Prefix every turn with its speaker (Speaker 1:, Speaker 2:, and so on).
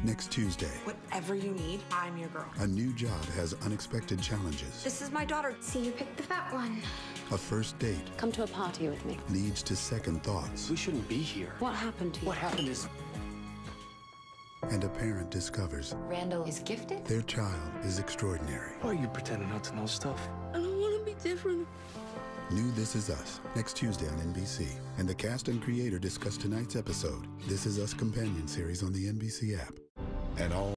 Speaker 1: Next Tuesday,
Speaker 2: Whatever you need, I'm your girl.
Speaker 1: a new job has unexpected challenges.
Speaker 2: This is my daughter.
Speaker 3: See, you picked the fat one.
Speaker 1: A first date
Speaker 4: Come to a party with me.
Speaker 1: leads to second thoughts.
Speaker 5: We shouldn't be here.
Speaker 4: What happened to you?
Speaker 5: What happened is...
Speaker 1: And a parent discovers
Speaker 6: Randall is gifted?
Speaker 1: their child is extraordinary.
Speaker 5: Why are you pretending not to know stuff?
Speaker 4: I don't want to be different.
Speaker 1: New This Is Us, next Tuesday on NBC. And the cast and creator discuss tonight's episode, This Is Us companion series on the NBC app. And all